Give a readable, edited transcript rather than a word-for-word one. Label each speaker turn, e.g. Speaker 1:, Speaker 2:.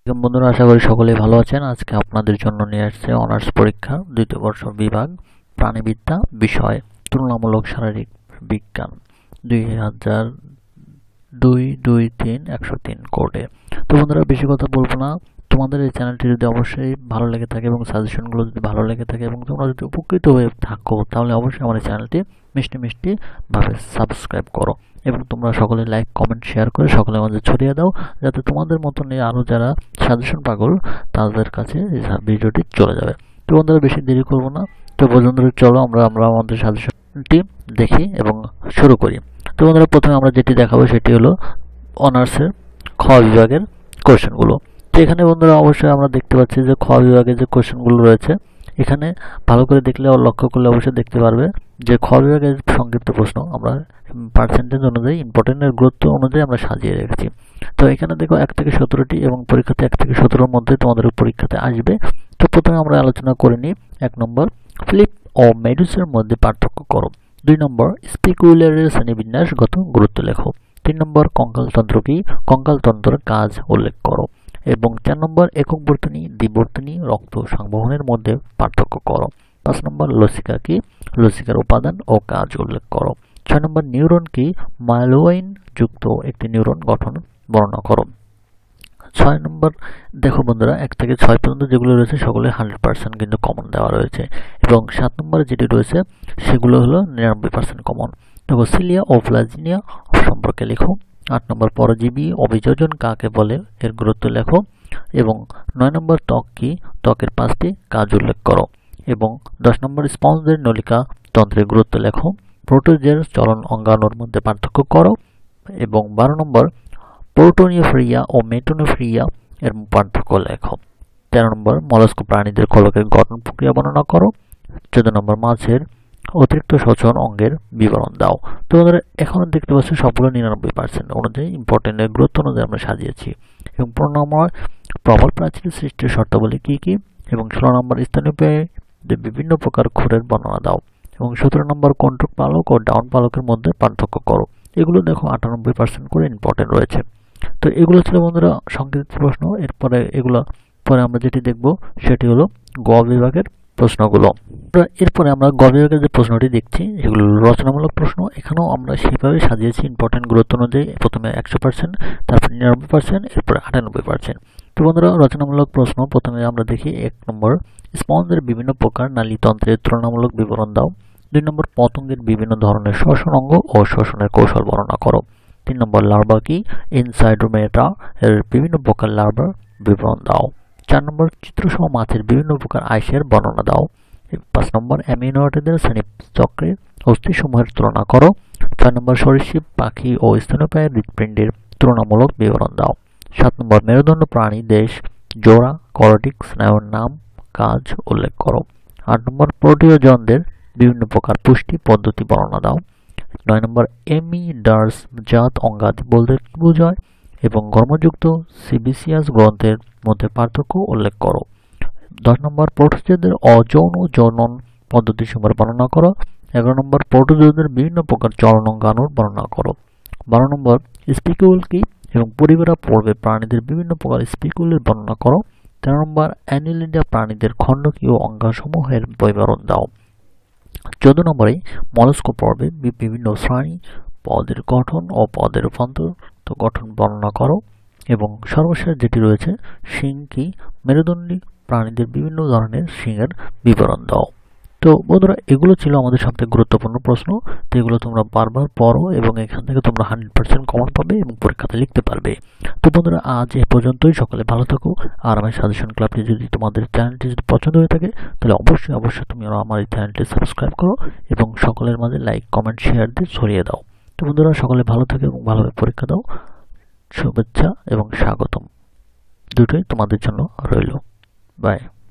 Speaker 1: বন্ধুরা, আশা করি সকলেই ভালো আছেন। আজকে আপনাদের জন্য নিয়ে আসছে অনার্স পরীক্ষা দ্বিতীয় বর্ষ বিভাগ প্রাণীবিদ্যা বিষয় তুলনামূলক শারীরিক বিজ্ঞান 2002-2-3-103 কোডে। তো বন্ধুরা, বেশি কথা বলবো না। তোমাদের এই চ্যানেলটি যদি অবশ্যই ভালো লেগে থাকে এবং সাজেশনগুলো যদি ভালো লেগে থাকে এবং তোমরা যদি উপকৃত হয়ে থাকো, তাহলে অবশ্যই আমার এই চ্যানেলটি মিষ্টি মিষ্টি ভাবে সাবস্ক্রাইব করো এবং তোমরা সকলে লাইক কমেন্ট শেয়ার করে সকলের মাঝে ছড়িয়ে দাও, যাতে তোমাদের মতন আরো যারা সাজেশন পাগল তাদের কাছে এই ভিডিওটি চলে যাবে। তো বন্ধুরা, বেশি দেরি করব না। তো বন্ধুরা, চলো আমরা আমাদের সাজেশনটি দেখি এবং শুরু করি। তো বন্ধুরা, প্রথমে আমরা যেটি দেখাবো সেটি হলো অনার্সের খ বিভাগের কোশ্চেনগুলো। তো এখানে বন্ধুরা অবশ্যই আমরা দেখতে পাচ্ছি যে খ বিভাগের যে কোশ্চেনগুলো রয়েছে, এখানে ভালো করে দেখলে লক্ষ্য করলে অবশ্যই দেখতে পারবে যে খ বিভাগের সংক্ষিপ্ত প্রশ্ন আমরা পার্সেন্টেজ অনুযায়ী ইম্পর্টেন্টের গুরুত্ব অনুযায়ী আমরা সাজিয়ে রেখেছি। তো এখানে দেখো 1 থেকে 17টি এবং পরীক্ষাতে 1 থেকে 17-র মধ্যে তোমাদের পরীক্ষাতে আসবে। তো প্রথমে আমরা আলোচনা করে নিই 1 নম্বর ফিলিপ ও মেডুসের মধ্যে পার্থক্য করো। 2 নম্বর স্পিকুলারের শ্রেণীবিন্যাসগত গুরুত্ব লেখো। 3 নম্বর কঙ্কালতন্ত্র কি, কঙ্কালতন্ত্রের কাজ উল্লেখ করো। এবং 4 নম্বর একক বর্তনী, দ্বিবর্তনী রক্ত সংবহনের মধ্যে পার্থক্য করো। 5 নম্বর লসিকা কি, লসিকার উপাদান ও কাজ উল্লেখ করো। 6 নম্বর নিউরন কি, মাইলোইন যুক্ত একটি নিউরন গঠন বর্ণনা করো। 6 নম্বর দেখো বন্ধুরা, 1 থেকে 6 পর্যন্ত যেগুলো রয়েছে সকলে 100% কিন্তু কমন দেওয়া রয়েছে এবং 7 নম্বরে যেটি রয়েছে সেগুলো হলো 99% কমন। দেখো সিলিয়া ও ফ্লাজিনিয়া সম্পর্কে লেখো। 8 নম্বর পরজীবী অভিযোজন কাকে বলে এর গুরুত্ব লেখো এবং 9 নম্বর ত্বক কি, ত্বকের 5টি কাজ উল্লেখ করো এবং 10 নম্বর স্পঞ্জের নলিকা তন্ত্রের গুরুত্ব লেখো। প্রোটোজের চলন অঙ্গাণুর মধ্যে পার্থক্য করো এবং 12 নম্বর প্রোটোনিওফোরিয়া ও মেটোনোফোরিয়া এর পার্থক্য লেখো। 13 নম্বর মলস্ক প্রাণীদের খোলকের গঠন প্রক্রিয়া বর্ণনা করো। 14 নম্বর মাছের অতিরিক্ত শ্বসন অঙ্গের বিবরণ দাও। তো বন্ধুরা, এখন দেখতে পাচ্ছি সবগুলো 99% অনুযায়ী ইম্পর্টেন্টের গুরুত্ব অনুযায়ী আমরা সাজিয়েছি এবং 15 নম্বর প্রবল প্রাচীর সৃষ্টির শর্তাবলী কি কি এবং 16 নম্বর স্তন্যপায়ীদের বিভিন্ন প্রকার ক্ষুরের বর্ণনা দাও এবং 17 নম্বর কন্ট্রোল পালক ও ডাউন পালকের মধ্যে পার্থক্য করো। এগুলো দেখো 98% করে ইম্পর্টেন্ট রয়েছে। তো এগুলো ছিল বন্ধুরা সংক্ষিপ্ত প্রশ্ন। এরপরে এগুলো পরে আমরা যেটি দেখব সেটি হলো গ বিভাগের প্রশ্নগুলো। এরপরে আমরা গ বিভাগের যে প্রশ্নটি দেখছি এগুলো রচনামূলক প্রশ্ন। এখানেও আমরা সেভাবে সাজিয়েছি ইম্পর্টেন্ট গুরুত্ব অনুযায়ী। প্রথমে 100%, তারপর 99%, এরপরে 98%। তো বন্ধুরা, রচনামূলক প্রশ্ন প্রথমে আমরা দেখি 1 নম্বর স্পঞ্জের বিভিন্ন প্রকার নালীতন্ত্রের তুলনামূলক বিবরণ দাও। 2 নম্বর পতঙ্গের বিভিন্ন ধরনের শ্বসন অঙ্গ ও শ্বসনের কৌশল বর্ণনা করো। 3 নম্বর লার্ভা কি, ইনসাইডোমেটা এর বিভিন্ন প্রকার লার্ভার বিবরণ দাও। 4 নম্বর চিত্রসহ মাছের বিভিন্ন প্রকার আইসের বর্ণনা দাও। 5 নম্বর অ্যামিনো অ্যাসিডের শ্রেণীচক্রের অস্থিসমূহের তুলনা করো। 6 নম্বর সরীসৃপ পাখি ও স্তন্যপায়ী হৃৎপিণ্ডের তুলনামূলক বিবরণ দাও। 7 নম্বর মেরুদণ্ড প্রাণী দেশ, জোড়া, করটিক স্নায়ুর নাম, কাজ উল্লেখ করো। 8 নম্বর প্রোটিওজনদের বিভিন্ন প্রকার পুষ্টি পদ্ধতি বর্ণনা দাও। 9 নম্বর এমিডার্স জাত অঙ্গাদি বলতে কি বোঝায় এবং কর্মযুক্ত সিবিসিয়াস গ্রন্থের মধ্যে পার্থক্য উল্লেখ করো। 10 নম্বর প্রোটোজোয়দের অযৌন জনন পদ্ধতি সমূহের বর্ণনা করো। 11 নম্বর প্রোটোজোয়দের বিভিন্ন প্রকার চলন অঙ্গাণুর বর্ণনা করো। 12 নম্বর স্পিকুল কি এবং পরিবেরা পর্বে প্রাণীদের বিভিন্ন প্রকার স্পিকুলের বর্ণনা করো। 13 নম্বর অ্যানিলিডা প্রাণীদের খণ্ডকীয় অঙ্গসমূহের বিবরণ দাও। 14 নম্বরে মলস্ক পর্বে বিভিন্ন শ্রেণী পদের গঠন ও পদের রূপান্তর গঠন বর্ণনা করো এবং সর্বশেষ যেটি রয়েছে শিং কি, মেরুদণ্ডী প্রাণীদের বিভিন্ন ধরনের শিংয়ের বিবরণ দাও। তো বন্ধুরা, এগুলো ছিল আমাদের সবথেকে গুরুত্বপূর্ণ প্রশ্ন। তো এগুলো তোমরা বারবার পড়ো এবং এখান থেকে তোমরা 100% কমন পাবে এবং পরীক্ষাতে লিখতে পারবে। তো বন্ধুরা, আজ এ পর্যন্তই। সকলে ভালো থাকো। আর আমার সাজেশন ক্লাবটি যদি তোমাদের চ্যানেলটি যদি পছন্দ হয়ে থাকে, তাহলে অবশ্যই তুমি আমার এই চ্যানেলটি সাবস্ক্রাইব করো এবং সকলের মাঝে লাইক কমেন্ট শেয়ার দিয়ে ছড়িয়ে দাও। তো বন্ধুরা, সকলে ভালো থাকে এবং ভালোভাবে পরীক্ষা দাও। শুভেচ্ছা এবং স্বাগতম দুটোই তোমাদের জন্য রইল। বাই।